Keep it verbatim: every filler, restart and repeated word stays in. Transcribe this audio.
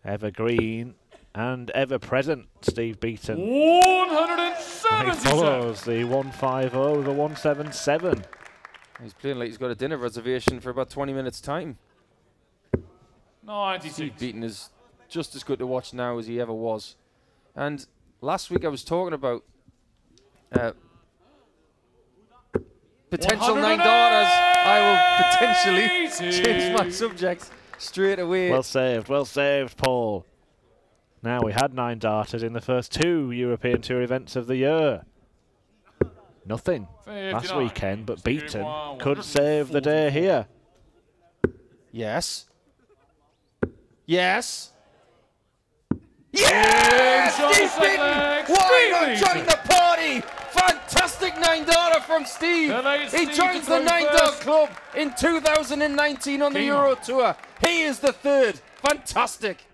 Evergreen and ever present Steve Beaton. one hundred seventy. He follows the one five zero with a one seven seven. He's playing like he's got a dinner reservation for about twenty minutes time. ninety-six. Steve Beaton is just as good to watch now as he ever was. And last week I was talking about uh, potential nine daughters. I will potentially change my subject straight away. Well saved, well saved, Paul. Now, we had nine darters in the first two European Tour events of the year. Nothing last weekend, but Beaton could save the day here. Yes. Yes. Yes! Steve Beaton! Why not join the party? Fantastic nine darter from Steve. He joins the nine dart club in two thousand nineteen on the Euro Tour. He is the third. Fantastic.